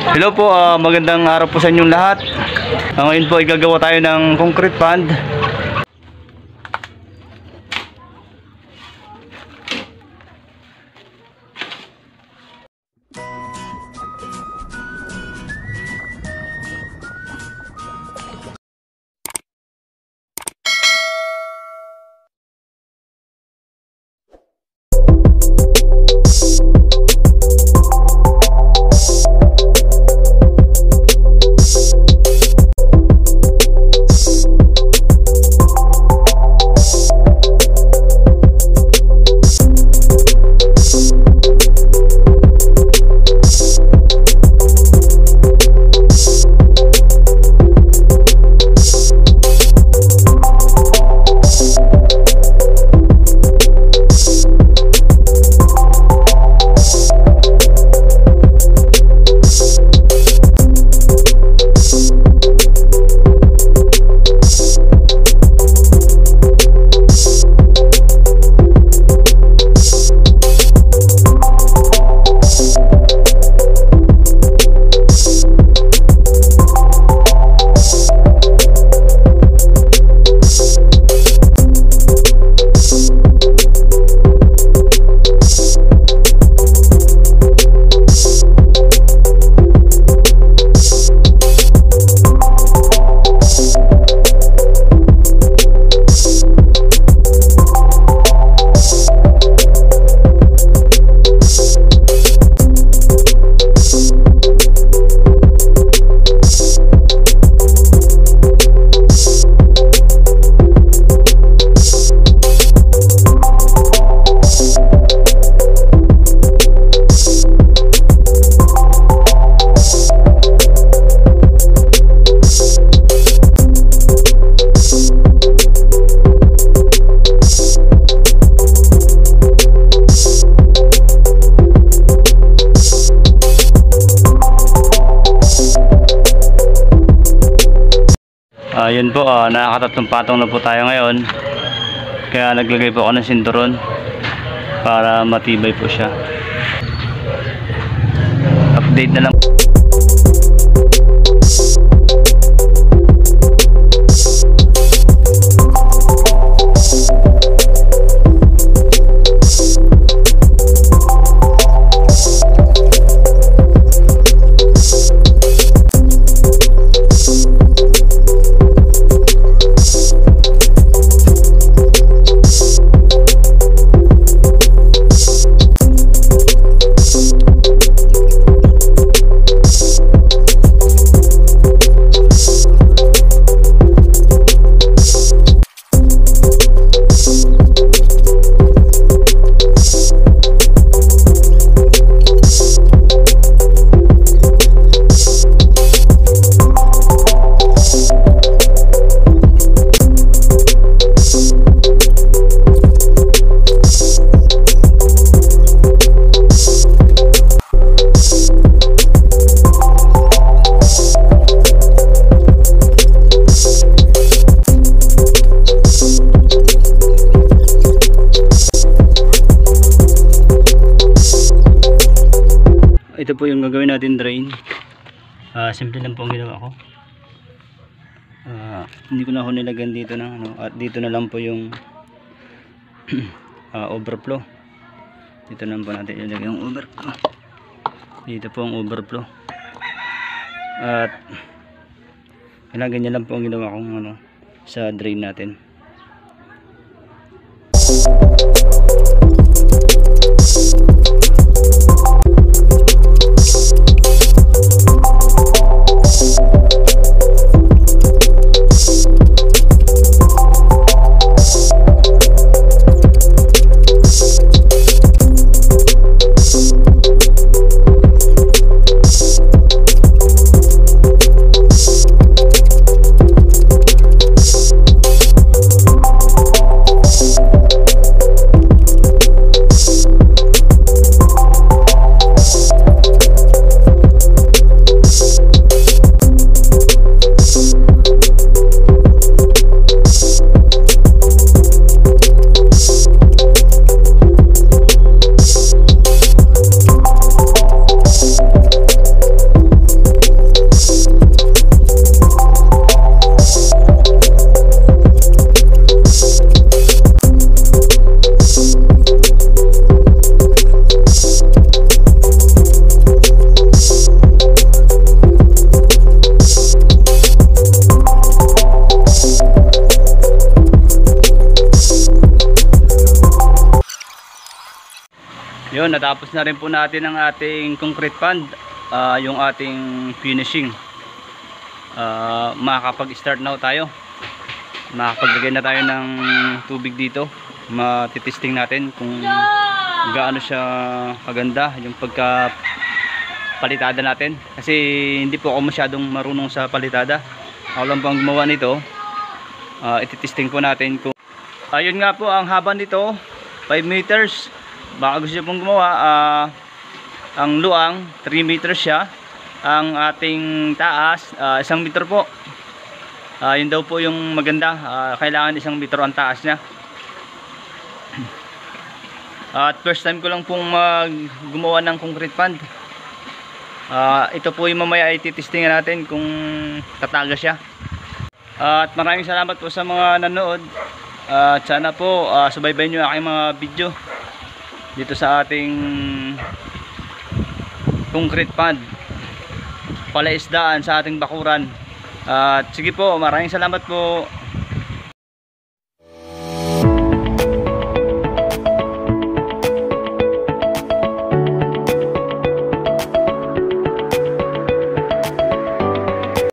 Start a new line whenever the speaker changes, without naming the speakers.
Hello po, magandang araw po sa inyong lahat. Ngayon po ay gagawa tayo ng concrete pond. Yun po, nakakatatlong patong na po tayo ngayon. Kaya naglagay po ako ng sinturon para matibay po siya. Update na lang. Ito po yung gagawin natin drain. Simple lang po ang ginawa ko. Hindi ko na ako nilagyan dito ng ano, at dito na lang po yung overflow. Dito na po natin ilagay yung overflow. Dito po ang overflow. At ganyan lang po ang ginawa kong ano, sa drain natin. Ayun, natapos na rin po natin ang ating concrete pond, yung ating finishing. Makakapag-start na tayo. Makapaglagay na tayo ng tubig dito. Matitesting natin kung gaano siya kaganda yung pagka-palitada natin. Kasi hindi po ako masyadong marunong sa palitada. Ako lang po ang gumawa nito. Ititesting po natin kung ayun nga po, ang haba nito 5 meters. Baka gusto nyo pong gumawa, ang luang 3 meters siya, ang ating taas 1 meter po. Yun daw po yung maganda, kailangan 1 meter ang taas niya. At first time ko lang pong gumawa ng concrete pond. Ito po yung mamaya ay titestingan natin kung tataga siya. At maraming salamat po sa mga nanood. At sana po subaybayan nyo aking mga video dito sa ating concrete pond, palaisdaan sa ating bakuran. At sige po, maraming salamat po.